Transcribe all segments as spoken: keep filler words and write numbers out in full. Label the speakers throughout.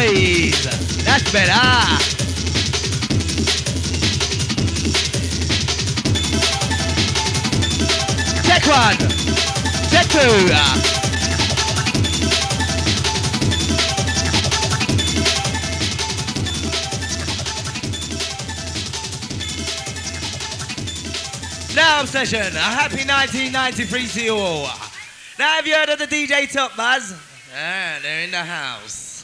Speaker 1: boys. That's better. Check one. Check two. Now session, a happy nineteen ninety-three to you all. Now have you heard of the D J Top Buzz? Ah, they're in the house.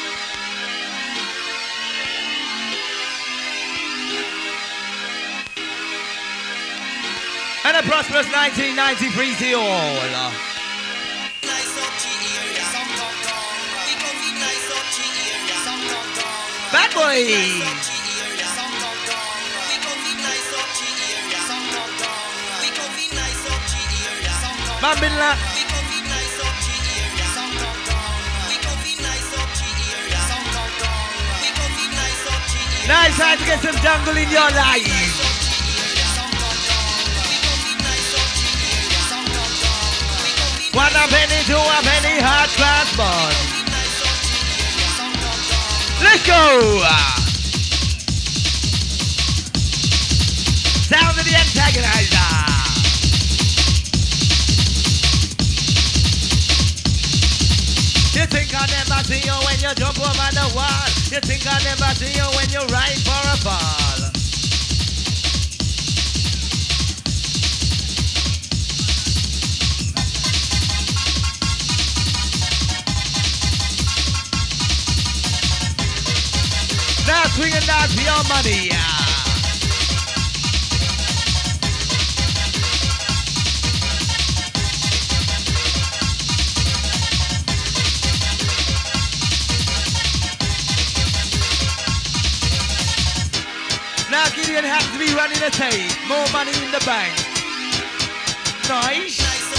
Speaker 1: And a prosperous nineteen ninety-three to you all. Bad boy. Mambilla. Nice time to get some jungle in your life. One a penny, two a penny, hot class bun. Let's go. Sound of the antagonizer. You think I never see you when you jump over the wall. You think I never see you when you ride for a fall. Now swing and dance for your money, yeah. Now Gideon has to be running a tape. More money in the bank. Nice.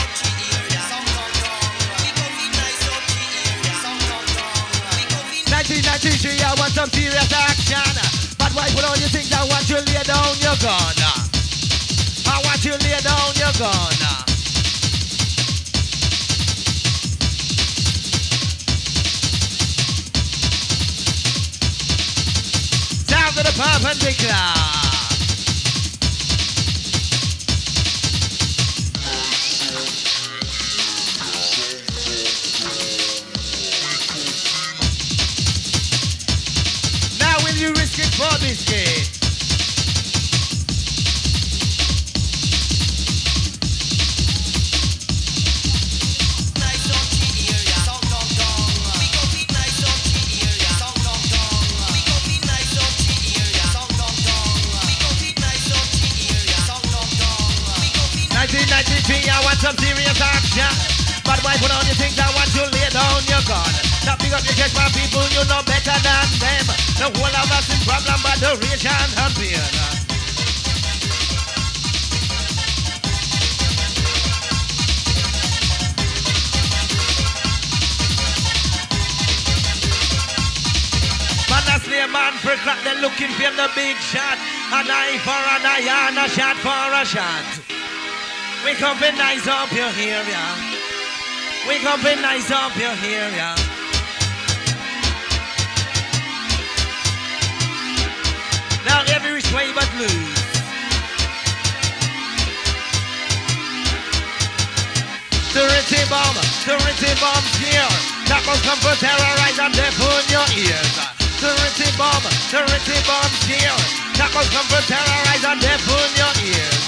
Speaker 1: nineteen ninety-three, I want some serious action. But why put on your things? I want you lay down your gun. I want you lay down your gun. Sound of the perpendicular. You risk it for biscuit. nineteen ninety-three, I want some serious action. But why put on your things? I want you lay down your gun. Now pick up your chest, my people, you know better than them. The whole of us in problem, but the rage and her pain. Man, that's the man for crack, they're looking for the big shot. An eye for an eye and a shot for a shot. We come be nice up your area. We come be nice up your area. Now every which way but lose. Security bomb, security bomb's here. That will come for terrorize and deafen your ears. Security bomb, security bomb's here. That will come for terrorize and deafen your ears.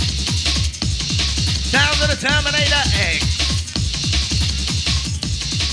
Speaker 1: Terminator X.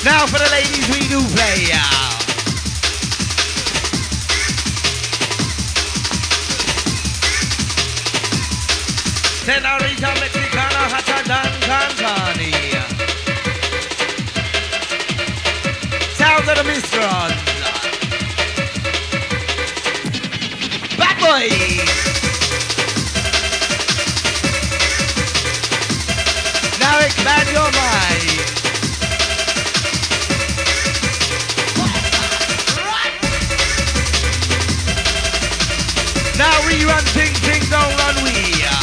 Speaker 1: Now for the ladies we do play, yeah. Senorita Mexicana hotter than Cancani. Sounds of the Mistrons. Bad boy. Now expand your mind. Now rerun ting ting don't run we.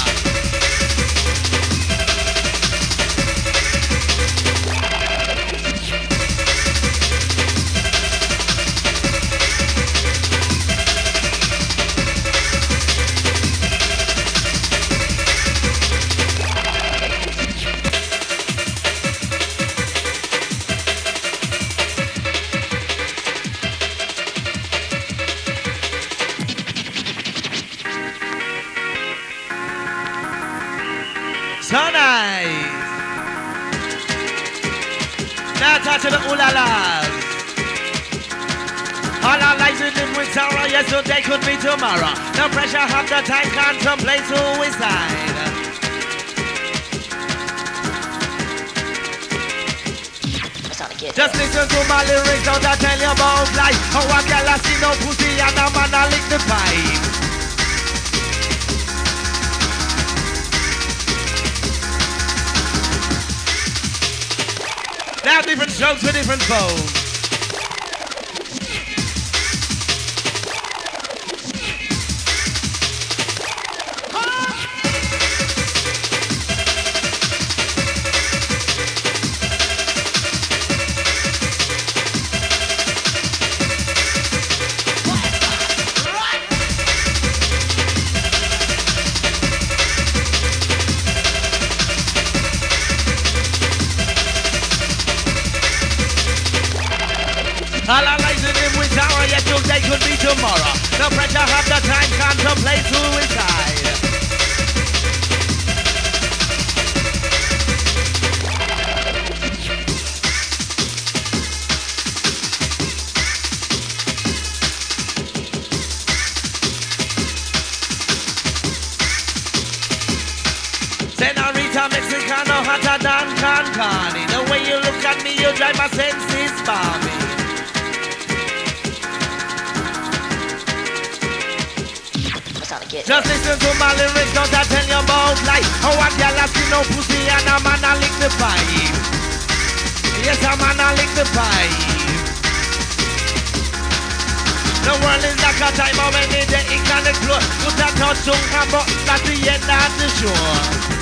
Speaker 1: So nice. Now touch the ooh-la-las. All our lives we live with sorrow. Yesterday could be tomorrow. No pressure, half the time, contemplate suicide. Just listen to my lyrics, don't I tell you about life. How a girl I see no pussy and a man I lick the pipe. Now different strokes for different folks. All our lives in him with sorrow, yet today could be tomorrow. No pressure, have the time, contemplate suicide. Senorita Mexicano hotter than Cancani. The way you look at me, you drive my senses balmy. Just listen to my lyrics, don't I tell you about life. How a girl I see no pussy and a man I lick the pipe. Yes, a man I lick the pipe. The world is like a time of any day it can explode. Put a touch on a button at the end of the show.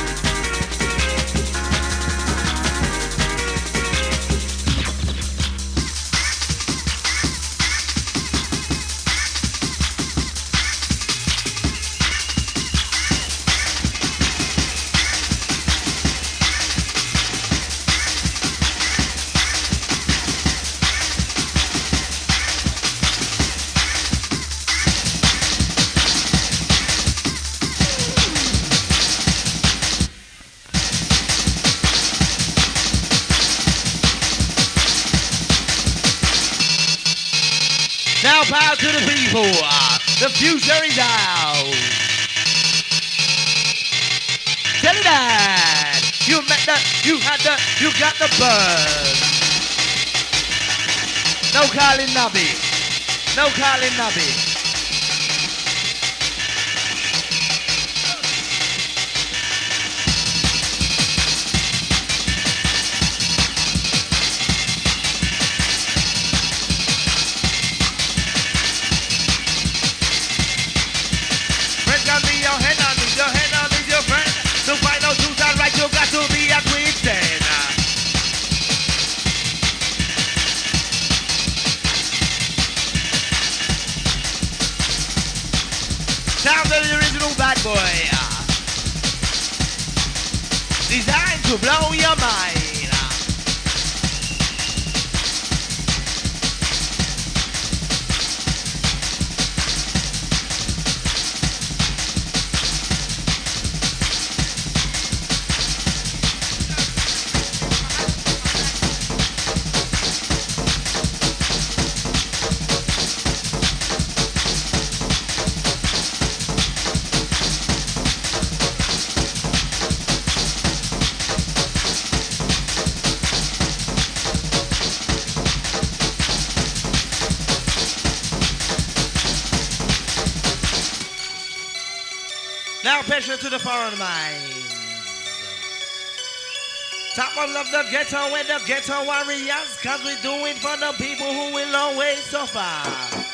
Speaker 1: Now power to the people, uh, the future is out. Tell it that you met the, you had the, you got the bird. No calling Nubby, no calling Nubby. To find out who's alright, you got to be acquainted. Sound of the original bad boy. Designed to blow your mind. our passion to the foreign minds. Top one love the ghetto with the ghetto warriors, cause we do it for the people who will always suffer.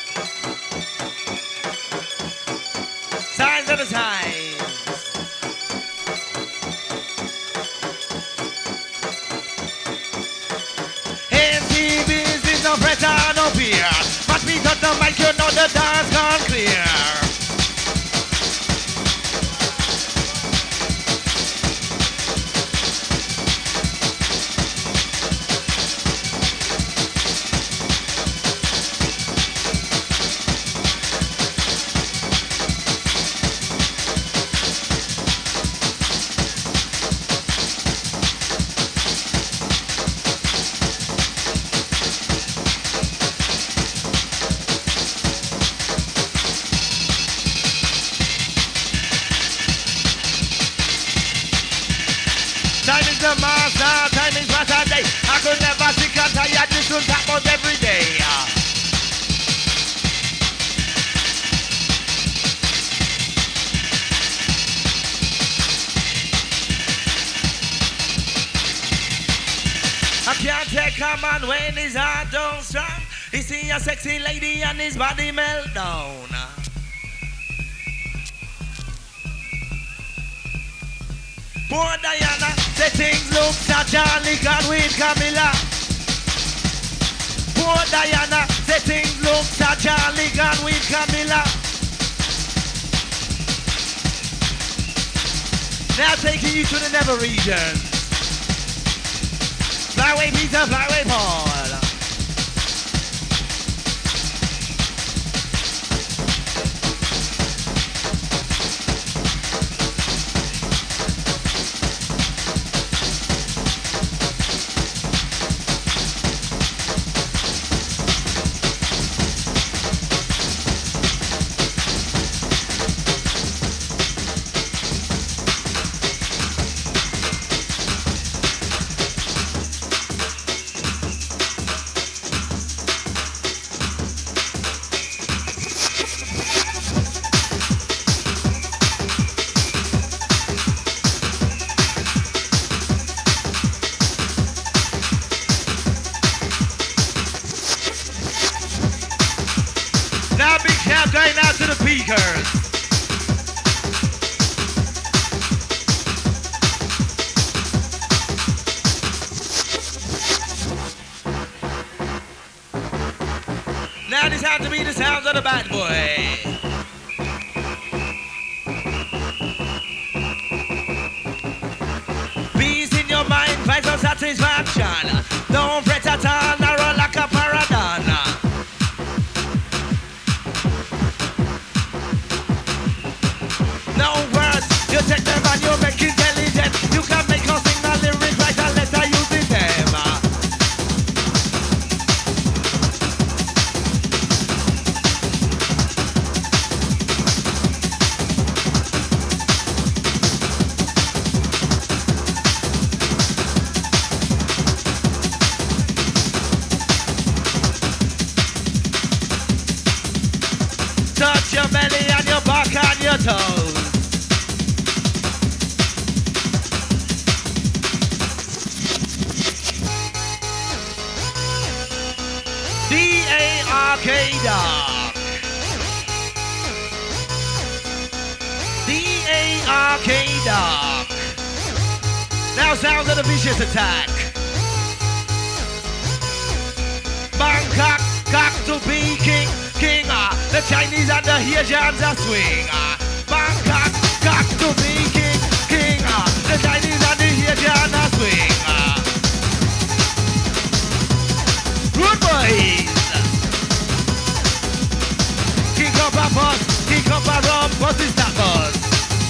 Speaker 1: Signs of the times. N T V's is no pressure, no fear. But we got the mic, you know the dance gone clear. Time is the master, time is what I day. I could never sick and tired, this will tap out every day. I can't take a man when his heart don't strong. He see a sexy lady and his body melt down. Poor Diana, say things look so jolly gone with Camilla. Poor Diana, say things look so jolly gone with Camilla. Now taking you to the Nether region. Flyway Peter, Flyway Paul. Now big shout going out to the peakers. Now this has to be the sounds of the bad boy. Peace in your mind, find some satisfaction. Don't fret at all, narrow like a paradon. No words, you take them and you make intelligent. You can make us sing a lyric right and let her use it them. Touch your belly and your back and your toes. D A R K Dark. D A R K Dark. Now sounds of the vicious attack. Bangkok, cock to be king, king. Uh, the Chinese and the Asians are swing. Uh, Bangkok, cock to be king, king. Uh, the Chinese and the Asians are swing. Uh, good boys. Kick up a bus, kick up a rum, what is that bus?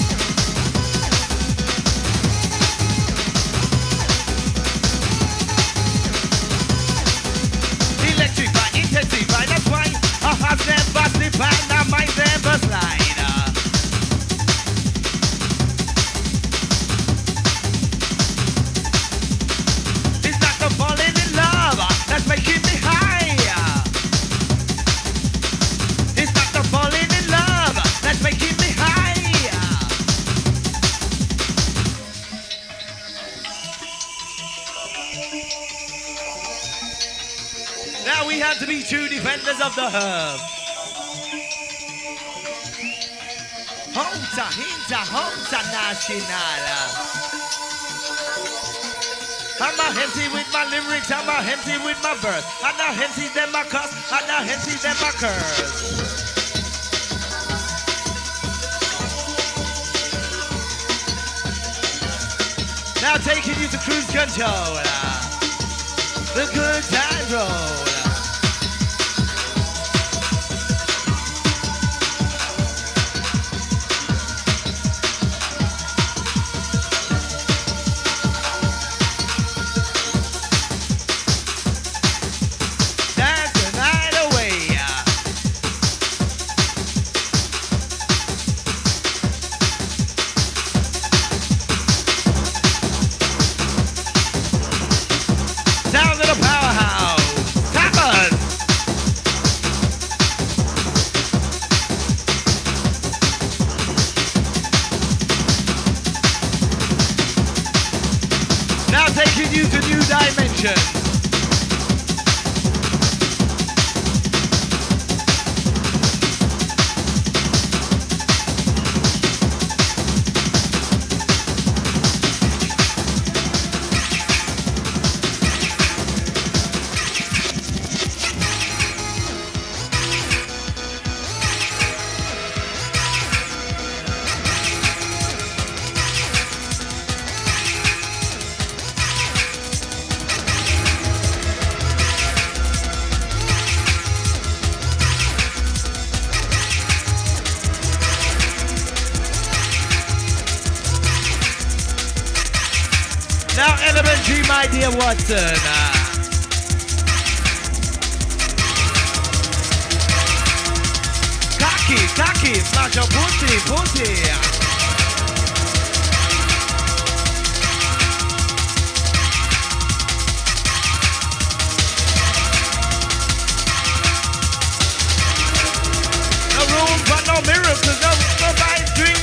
Speaker 1: Electrify, intensify, that's why I have never slip and I might never slide. It's not the falling in love that's making me high. It's not the falling in love that's making me high. Now we have to be true defenders of the herb. Hunter, Hinter, Hunter National. I'm not empty with my lyrics, I'm not empty with my verse. I'm not empty, then my cuss, I'm not empty, then my curse. Now taking you to cruise control. The good time roll. Taking you to new dimensions. Now elementary, my dear Watson. Cocky, cocky, smash your pussy, pussy. No room for no miracles, no, no bad dreams.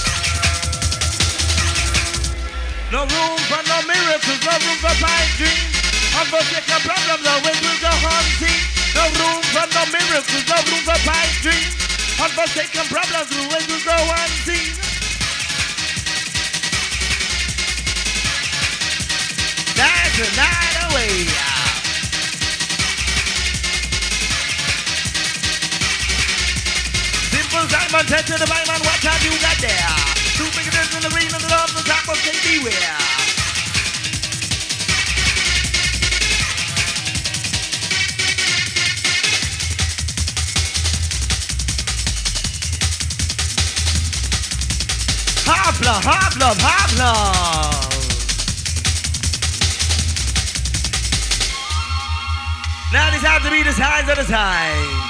Speaker 1: No room for no miracles, no room for pipe dreams. I'm gonna take a problem, no way we'll go hunting. No room for no miracles, no room for pipe dreams. I'm gonna take a problem, no way we'll go hunting. That's the night away. Simple Simon, test to the mind, man, what have you got there? Two fingers in the ring and the love the top of K beware. Hopla, hopla, hopla. Now these have to be the signs of the time.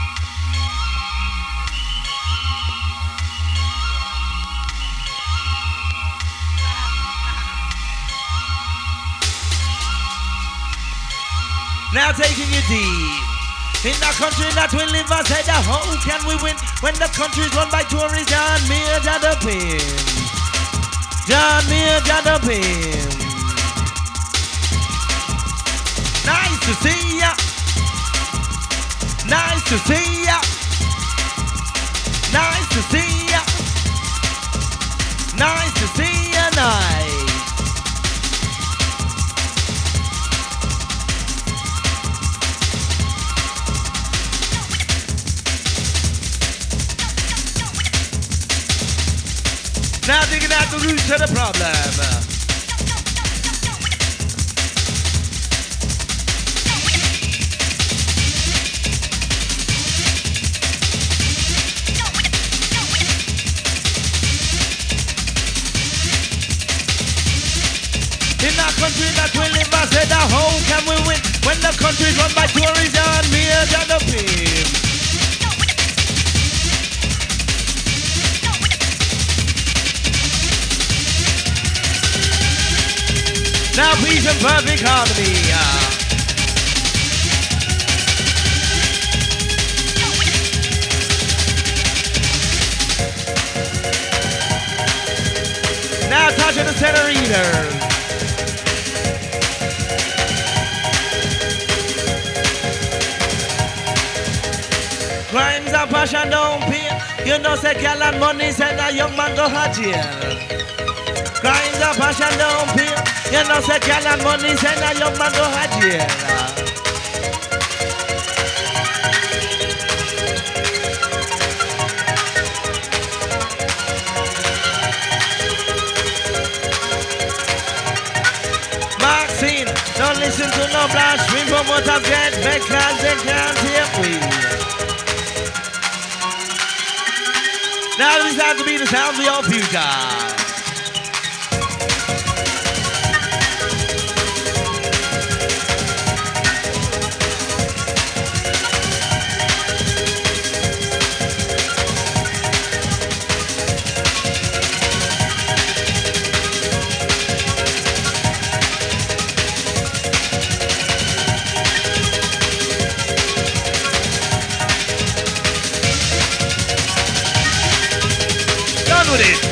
Speaker 1: Now taking you deep. In the country that we live, I said, how can we win when the country's run by tourists? John Mayer, John the Pim. John Mayer, John the Pim. Nice to see ya. Nice to see ya. Nice to see ya. Nice to see ya, nice. Now digging out the roots of the problem. In our country that we live, I said, how can we win when the country's run by tourists and mere than the pimp? Now peace and perfect harmony. Uh. Now touching the center eater. Crimes and passion don't pay. You know say girl and money send a young man go to jail. Crimes and passion don't pay. You know say girl and money send a young man go to jail. Maxine, don't listen to no blast stream promoters get vexed cause they can't hear we. Now this has to be the sound of your future. With it.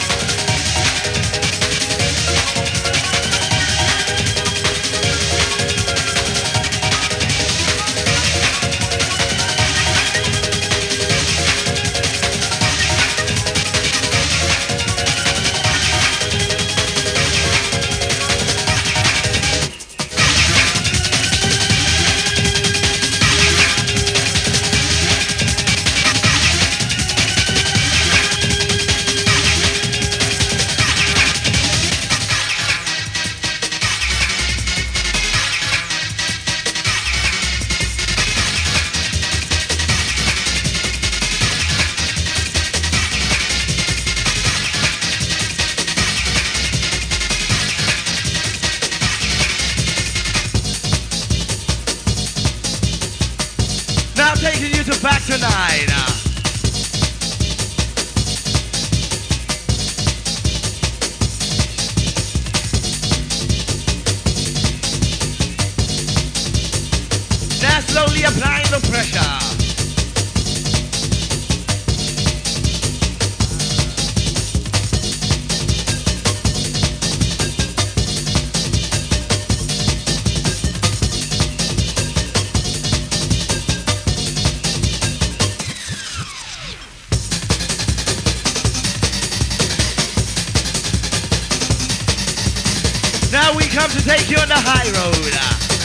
Speaker 1: Now taking you to back tonight. Now slowly applying the pressure. Now we come to take you on the high road.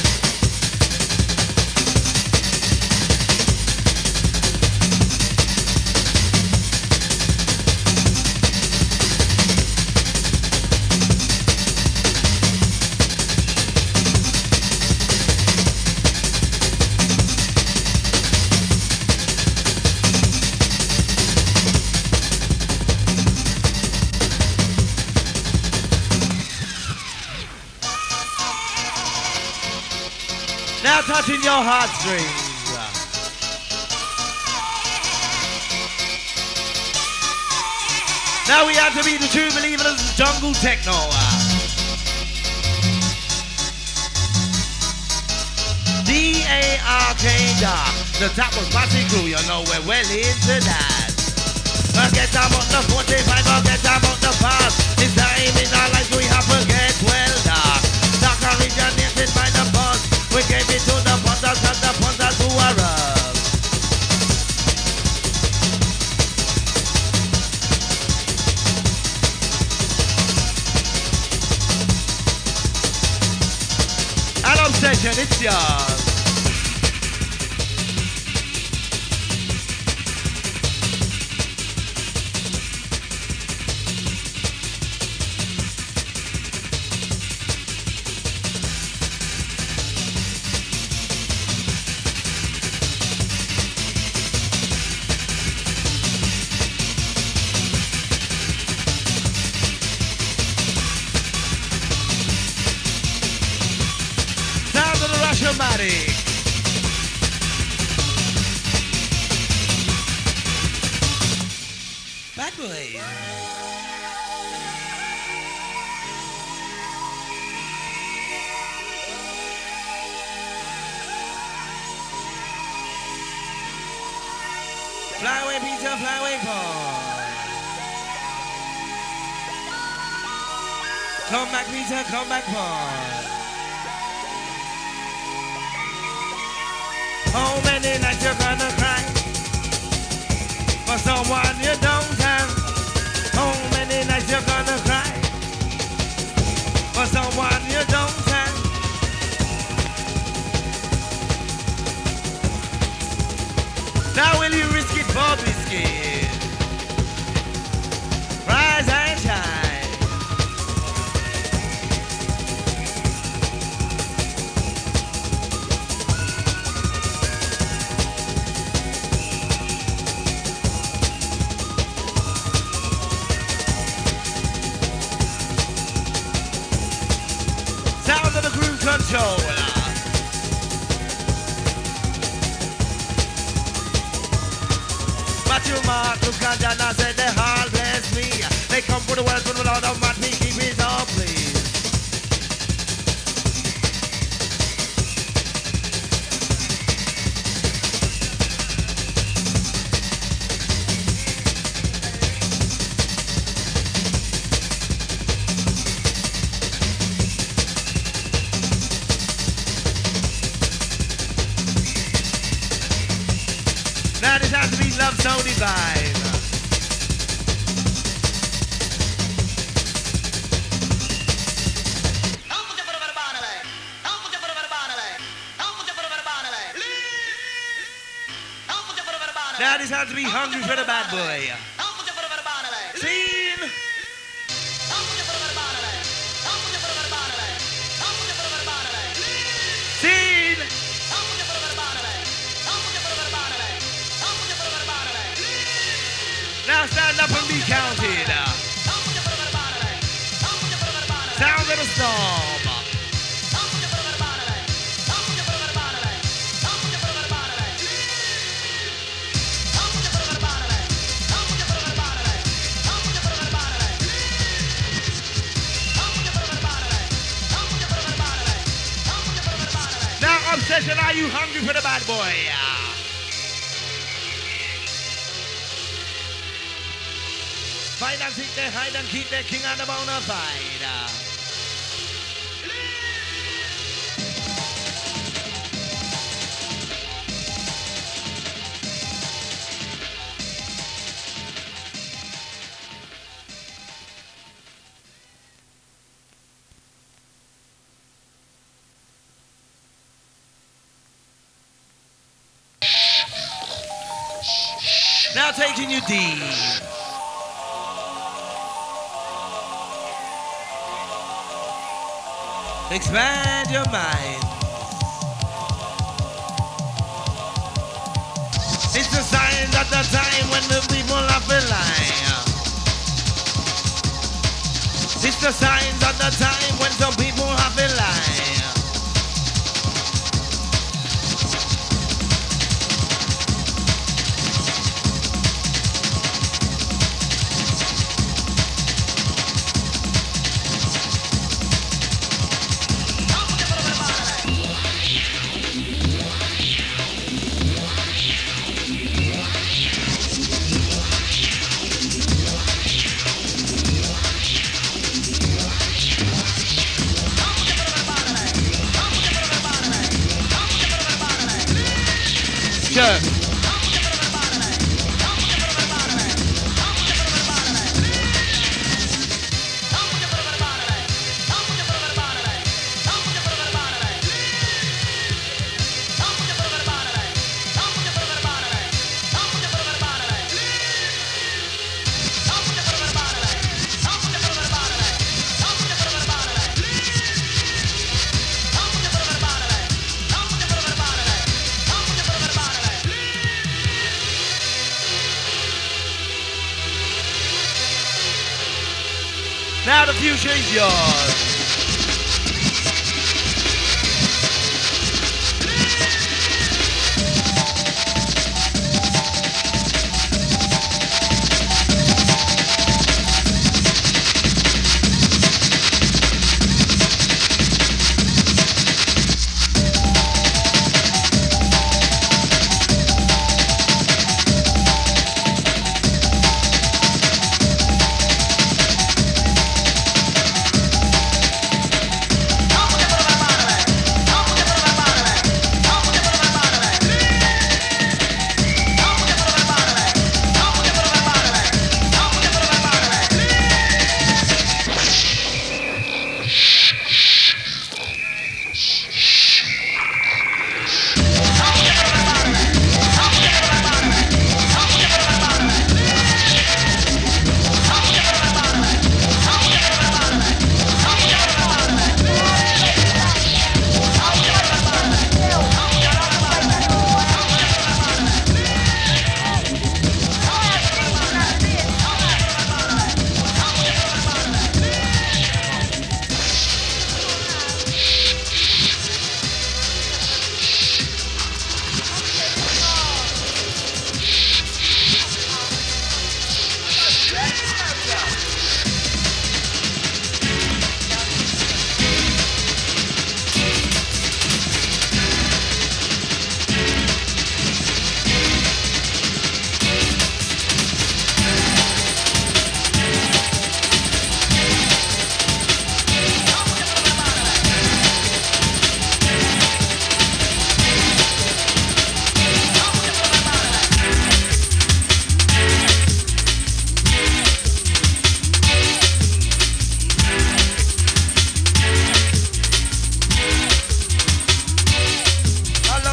Speaker 1: Now touching your heartstrings. Now we have to be the true believers of jungle techno. D A R K da. The top was Party Crew, you know we're well into that. Forget about the forty-five, forget about the past. This time in our lives we have to get well dark. Dark originated by the boss. We gave it to the punters and the punters who are us. An obsession, it's yours. Matic. Bad boy. Fly away, Peter, fly away, Paul. Come back, Peter, come back, Paul. How many nights you gonna cry? Now will you risk it for biscuit? Rise and shine. Sound of the groove controller. Matthew Marcus Gandana said they all bless me. They come for the world from the Lord of my me keep it all please. Now this has to be love so divine. Now this has to be hungry for the bad boy. Scene. Scene. Now stand up and be counted. Sound of the storm. Now Obsession, are you hungry for the bad boy? Find and seek their hide and keep their king on the bona fide. Now taking you deep. Expand your mind. It's the sign at the time when the people have been lying. It's the signs at the time when some people have been lying. Sure. Now the future is yours.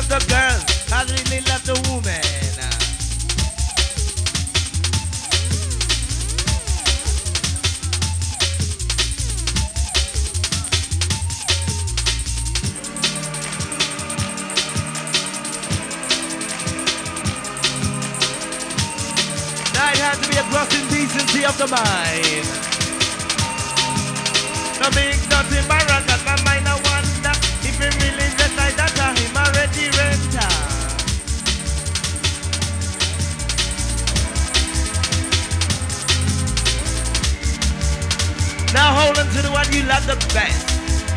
Speaker 1: love the girl, I really love the woman. Now it has to be a gross indecency of the mind. No big nothing barren that my mind I wonder if it really just like that or him already renter. Now hold on to the one you love the best.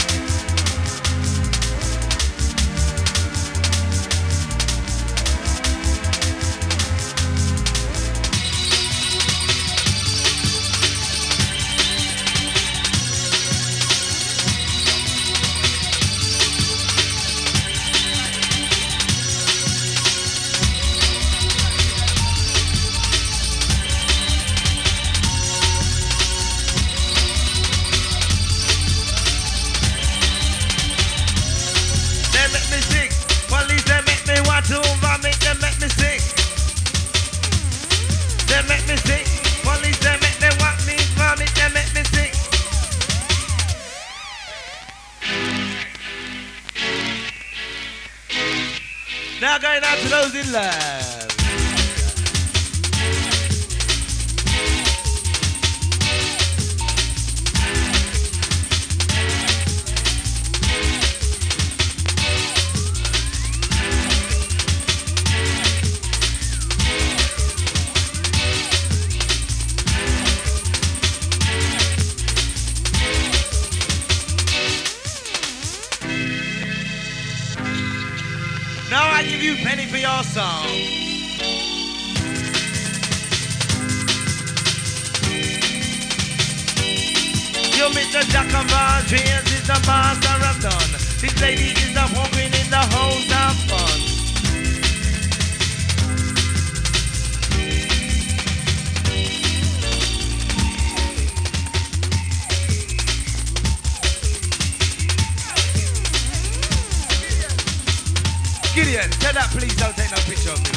Speaker 1: Now going out to those in love. Now I give you penny for your song. You Mister Jack of all trades is the master of none. This lady is the walking in the house of fun. Gideon, tell that please don't take no picture of me.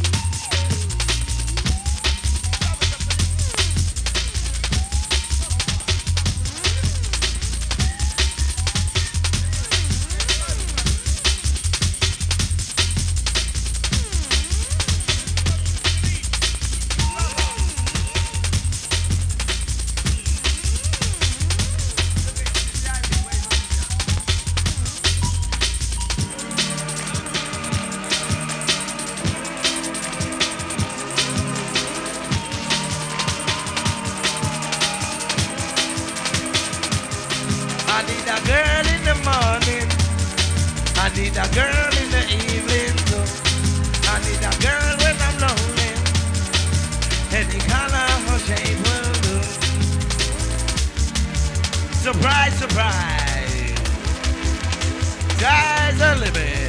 Speaker 1: I need a girl in the morning. I need a girl in the evening too. I need a girl when I'm lonely. Any color or shape will do. Surprise, surprise. Sky's the limit.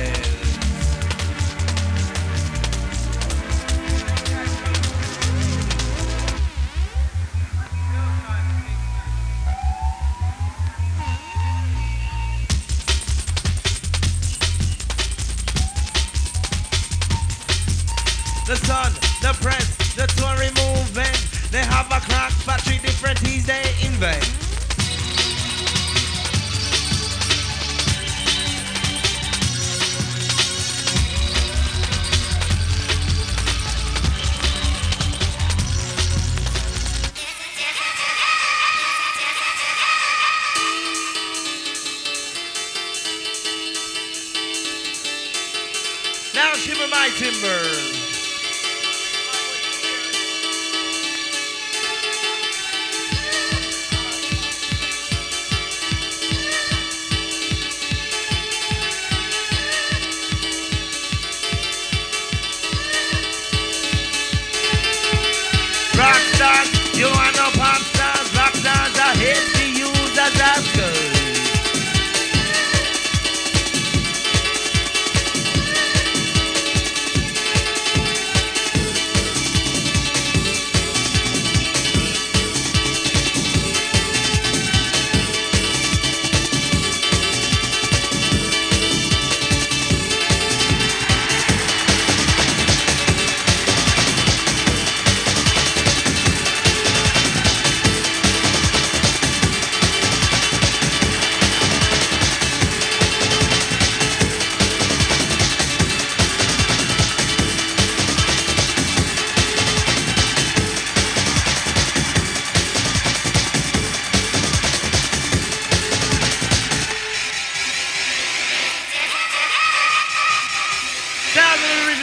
Speaker 1: The sun, the press, the Tory movement. They have a crack factory, different teas they invent. Now shiver my timbers. Rockstars, you are no pop stars. Rockstars are hate to use as rascals.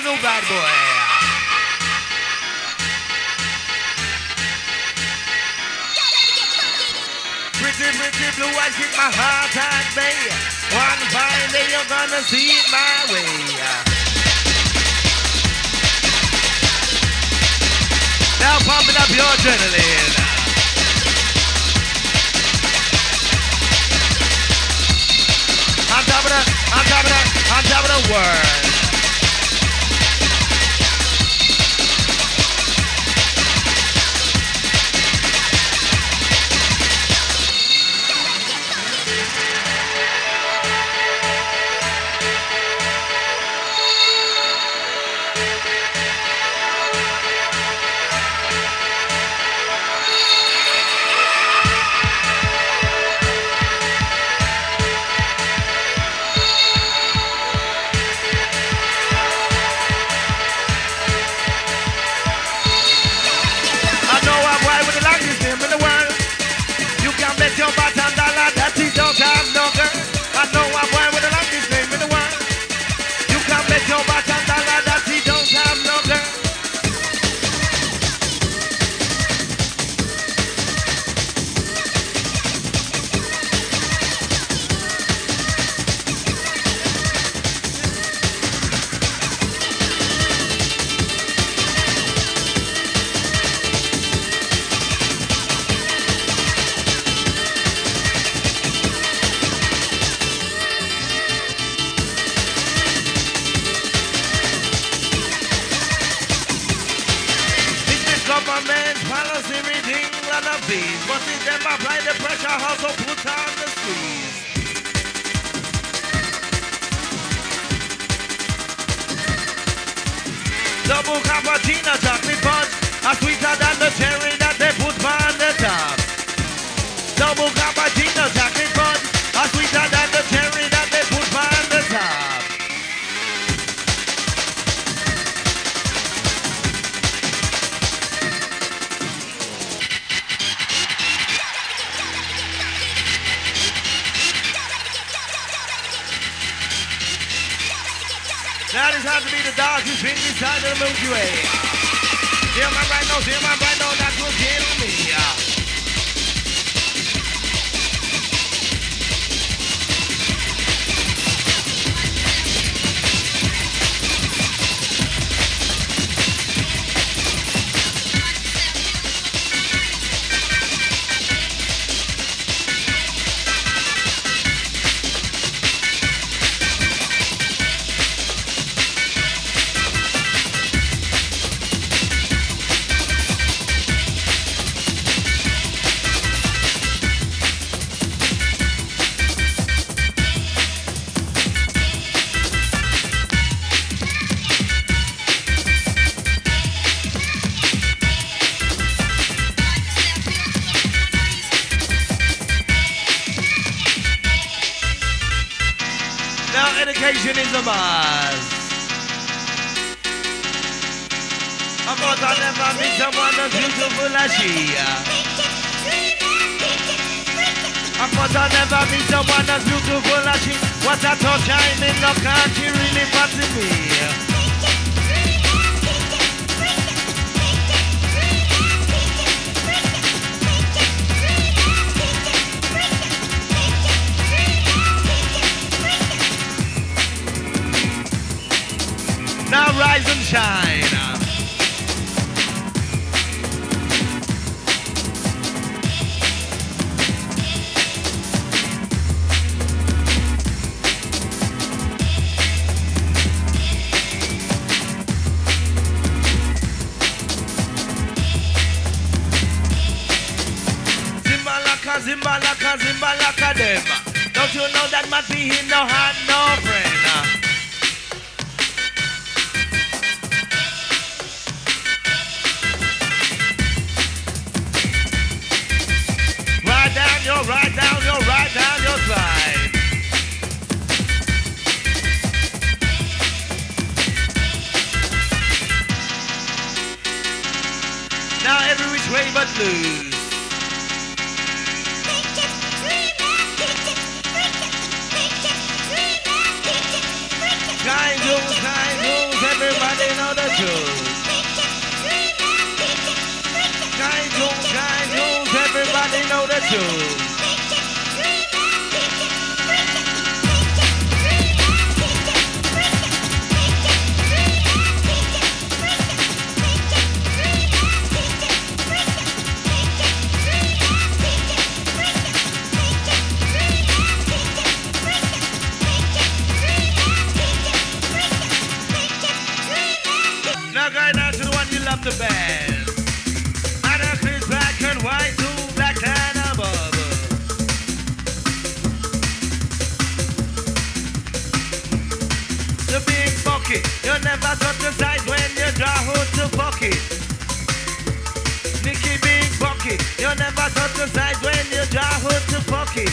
Speaker 1: new bad boy. Pretty, pretty blue eyes keep my heart at bay. One fine day you're gonna see it my way. Now pumping up your adrenaline. On top of the, on top of the, on top of the world. Your bottom dollar that he don't have no girl. I know a boy with the longest name in the world. You can bet your bottom dollar that he don't have no girl. Government policy reading lot of fees, but if them apply the pressure, also put on the squeeze. Double cappuccino chocolate fudge are sweeter than the cherry that they put on the top. Double cappuccino chocolate fudge are sweeter than the cherry that they put on the top. That is how to be the dog who's been inside of the Milky Way. Hear my right now, hear my right now, that's what's killing me. Education is a must. Of course I never meet someone as beautiful as she. Of course I never meet someone as beautiful as she. What a touch I'm in the country really fancy me. Now rise and shine. Zimbalaka, Zimbalaka, Zimbalaka them. Don't you know that Matt P he no had no friend? Right down, you're right down, you're right down your side. Now every which way but loose. Sky goes, sky goes, everybody too. Now going down to the one you love the best. And a Chris black and white, two black and above. The big bucket, you never touch the size when you draw hood to bucket. Nicky big bucket, you never touch the size when you draw hood to bucket.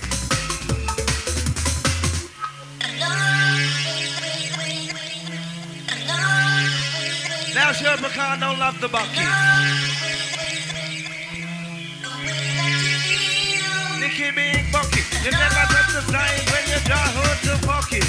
Speaker 1: Now sure Pecan don't love the bucket. Nicky big bucket, you never touch the size when you draw hood to bucket.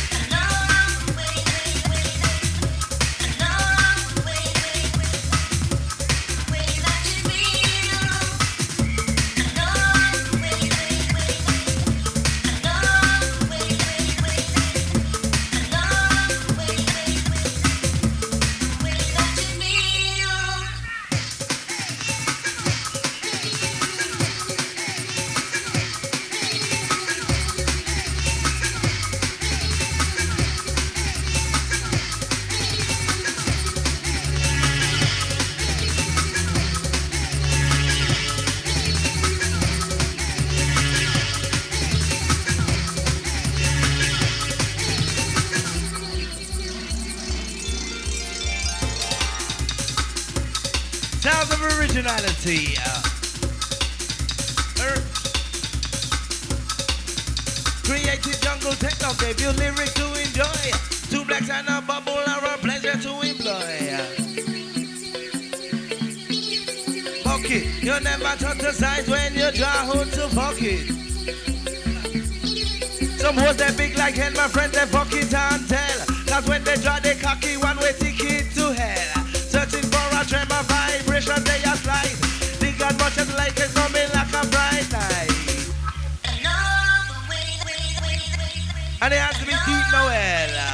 Speaker 1: Sounds of originality. Uh, er, creative jungle techno gave you lyrics to enjoy. Two blacks and a bubble are a pleasure to employ. Bucket, you never touch the size when you draw hood to bucket. Some hoes they big like hen, my friends they bucket and tell. Cause when they draw they cocky one way ticket to hell. Searching for a tremor vibration, they are slide. They got much as like it's coming like a bright light. And it has to be Deep Noel.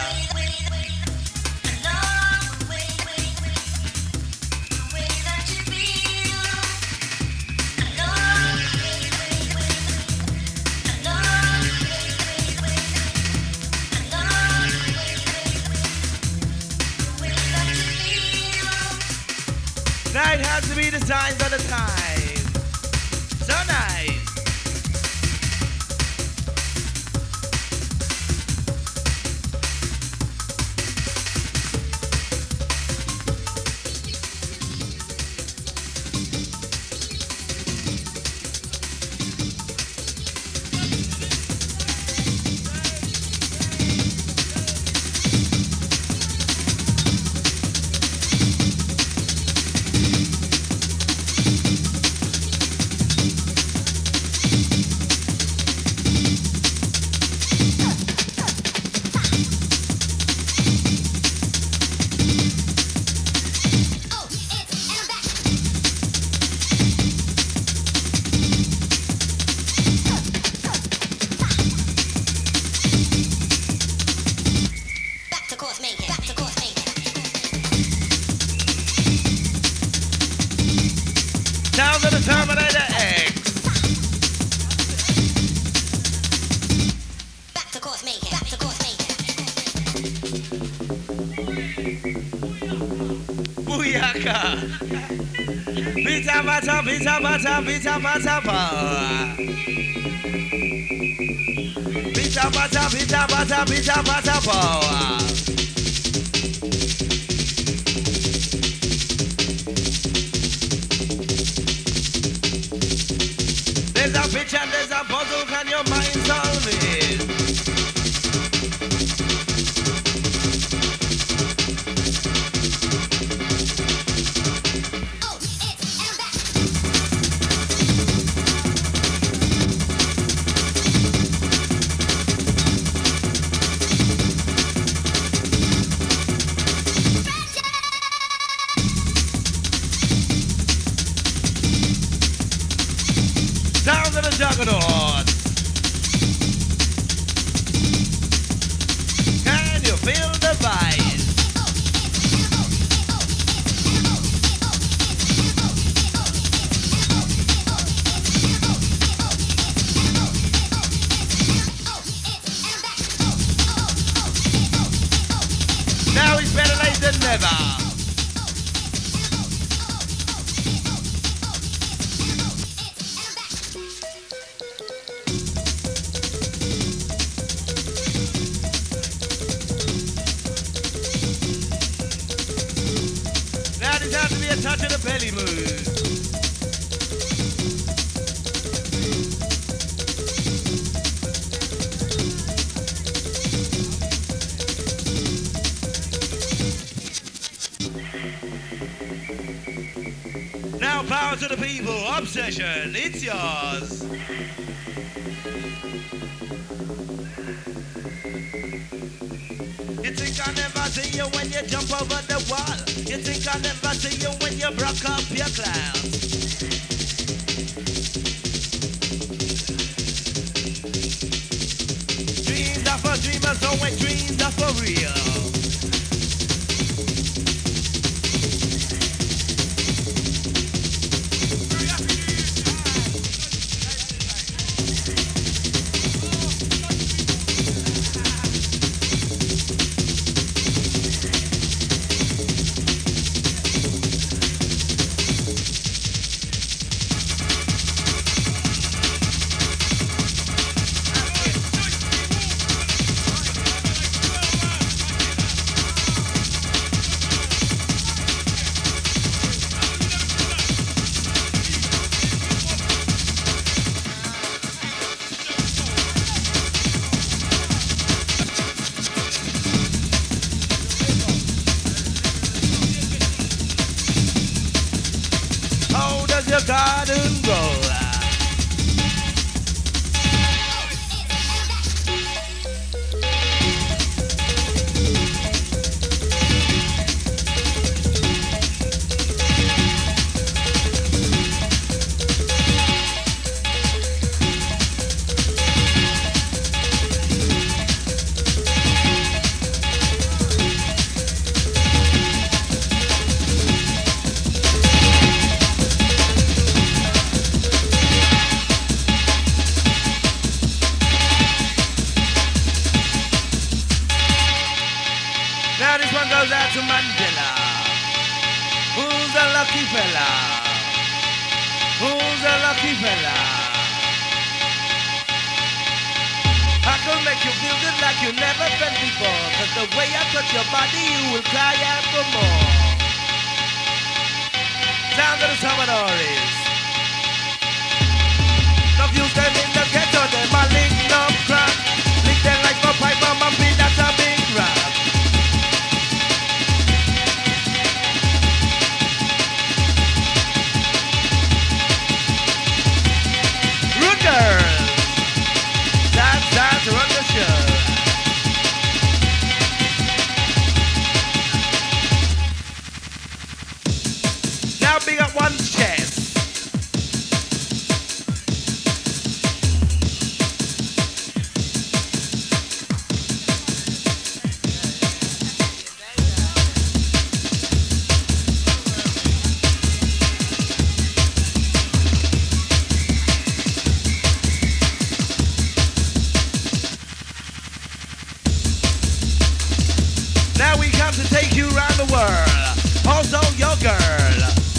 Speaker 1: Now it has to be the signs of the time. So nice. Sounds of the Terminator X.
Speaker 2: Back to course making. Back to course making.
Speaker 1: Booyaka. Pizza bata, pizza bata, pizza bata power. Pizza bata, pizza bata, pizza bata power. There's a picture, there's a puzzle, can your mind solve it?
Speaker 2: Oh, it's and back.
Speaker 1: Sounds of the than never. Now there's has to be a touch of the belly move. Now power to the people, Obsession, it's yours. You think I never see you when you jump over the wall. You think I never see you when you broke up your class. Dreams are for dreamers, so when dreams are for real. Your garden grow. Now this one goes out to Mandela. Who's a lucky fella? Who's a lucky fella? I can make you feel good like you never felt before. Cause the way I touch your body, you will cry out for more. Sound of the Salvadores. No views them in the ghetto, them a link up crap. Link them like a pipe on my feet, that's a big rap. Girls, that's time to run the show. Now big up one chest. Now we come to take you around the world. Also your girl.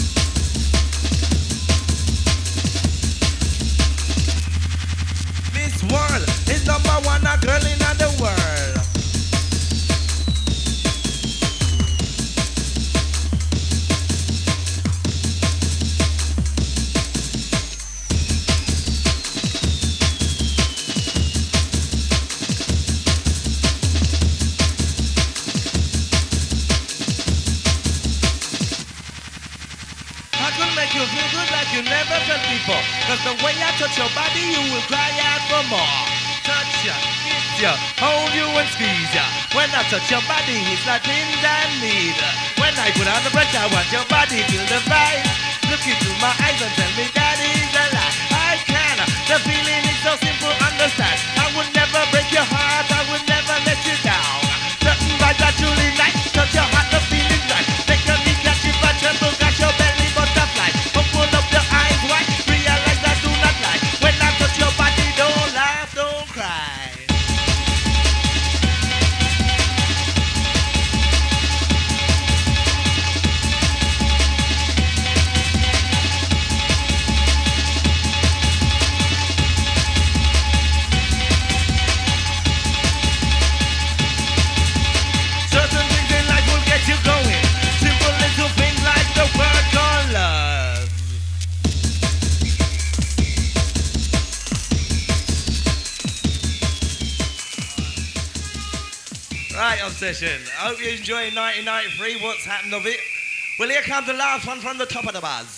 Speaker 1: Miss World is number one a girl in the world. Make you feel good like you never felt before. Cause the way I touch your body, you will cry out for more. Touch ya, kiss ya, hold you and squeeze ya. When I touch your body, it's like pins and needles. When I put on the pressure, I want your body feel the vibe. Look into my eyes and tell me that is a lie. I can, the feeling is so simple, understand. I would never break your heart, I would never let you down. Certain vibes are truly nice, touch your heart, the feeling's right. Take your knee, catch it, but tremble, catch your belly butterfly. Open up the eyes wide, realize I do not lie. When I touch your body, don't laugh, don't cry. session. I hope you enjoy nineteen ninety-three. What's happened of it? Well, here comes the last one from the top of the buzz.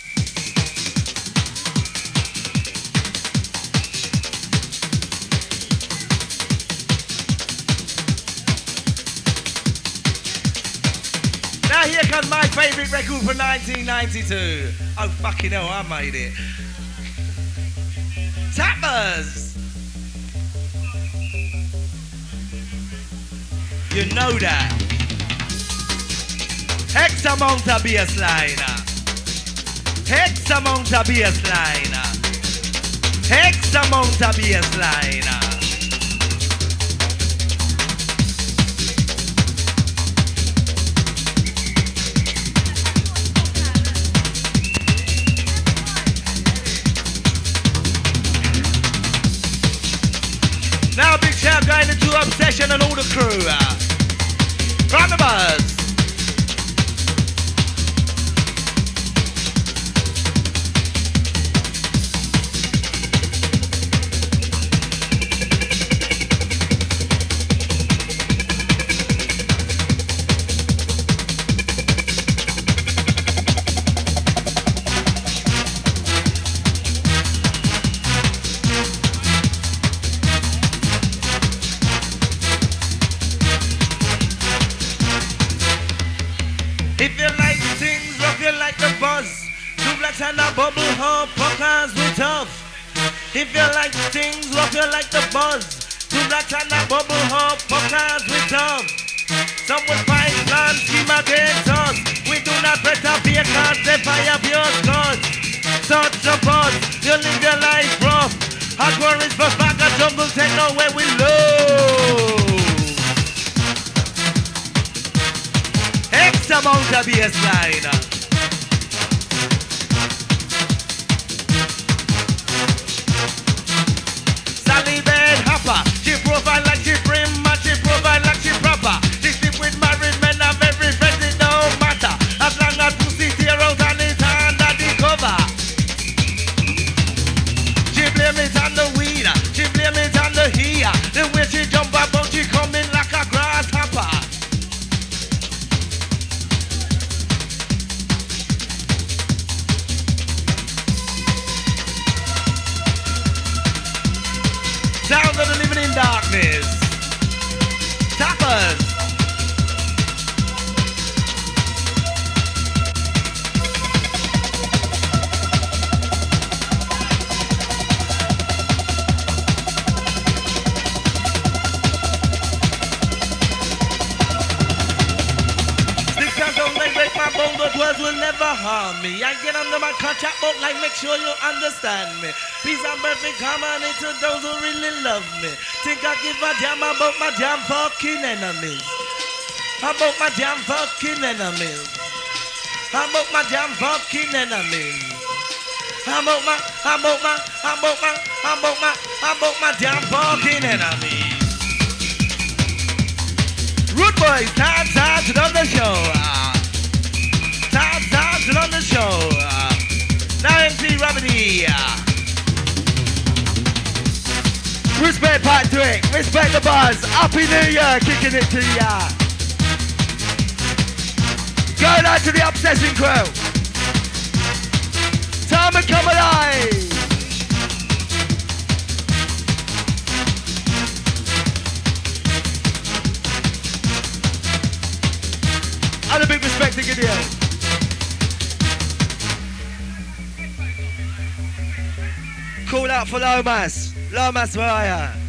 Speaker 1: Now here comes my favourite record for nineteen ninety-two. Oh, fucking hell, I made it. Tappers! You know that. Hex amount of bassline. Hex amount of bassline. Hex amount of bassline. Now big shout going into Obsession and all the crew. Round the buzz. If you like things rough, you like the buzz. Two blacks and a bubble hop, fuckers we tough. If you like things rough, you like the buzz. Two blacks and a bubble hop, fuckers we tough. Some would fight plan scheme against us. We do not press our fear cards, they fire pure guns. Such a buzz, you live your life rough. Hard worries for back a jungle, take no way we love. X amount of bassline. Sally Bed Hopper, she provide like she brim, and she provide like she proper. She sleep with married men and very friends, it don't matter. As long as pussy tear out and it's under the cover. She blame it on the weed, she blame it on the here. The way she jump about, she coming like a grasshopper. Sound of the living in darkness. Tappers. Sticks and stones may break my bone, but words will never harm me. I get under my contract, but like make sure you understand me. Peace and perfect harmony to those who really love me. Think I give a damn about my damn fucking enemies. About my damn fucking enemies. About my damn fucking enemies. About my, about my, about my, about my, about my damn fucking enemies. Rude boys, time, time to run the show. Time, time to run the show. Now M C Remedy. Respect Patrick, respect the buzz. Happy New Year, kicking it to ya. Going out to the Obsession crew. Time to come alive. And a big respect to Gideon. Call out for Lomas. Lomas Mariah.